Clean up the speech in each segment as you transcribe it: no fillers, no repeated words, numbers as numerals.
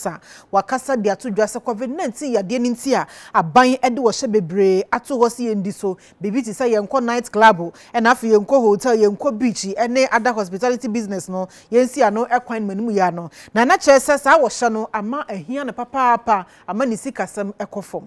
Johnson wakasa de ato dwa se Covid-19 yade nti a aban ede wo hye bebre ato ho se yendi so bebi ti say yenko night club and afi yenko hotel yenko beach ene other hospitality business no yensi ano ekwan manimu ya no na che se sa wo hye no ama ahia ne papa ama ni sikasem ekofom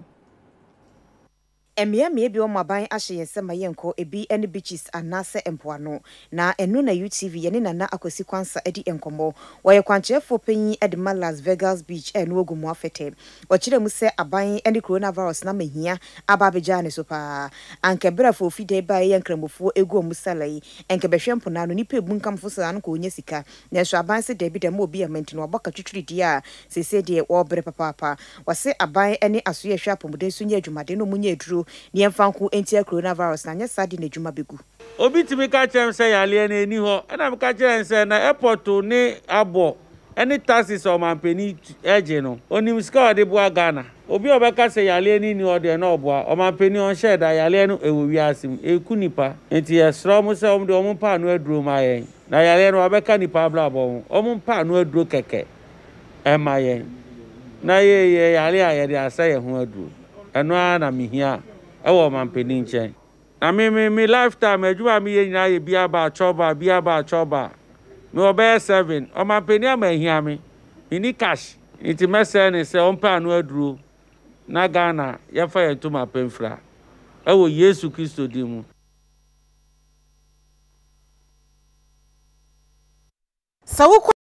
Emia bi o maban ahye yensema yenko ebi ene beaches anase empoano na enu na UTV yene nana akosi kwansa edi enkomo woye kwanchefo panyi edma Las Vegas beach enu Gomoa Fetteh ochire mu se aban ene coronavirus na mahia ababeja ne so pa anke brafo fide ba yenkramofo egu omusalai enke behwempo na no nipa ebunkamfo sa no ko onya sika na so aban se debi dem obi amenti no oboka twitwiri dia sese de wo bre papa wase aban ene asoye hwa pomuden so nya adwumade no munya eduro ni emfanku entia coronavirus na nya sade na adwuma begu obi timi ka chem se yale na eni ho na me ka chem se na airport ni abo any taxes o mampeni eje no onim ska de bo Ghana obi obeka se yale ni o de na obo o mampeni on share da yale no ewo wi asim eku nipa enti esro mo se om de om pa no aduro ma yen na yale no obeka nipa bla bo om pa no aduro keke e ma yen na ye yale aye de asa ye ho aduro eno na mihia ewo mampeni nchen na me lifetime adwuma me ye nyina ye bia ba choba me obey 7 o mampeni amahia me ni cash iti mesene se ompa anu aduro na Ghana ye fa ye tuma pemfra ewo Yesu Kristo dimu sawo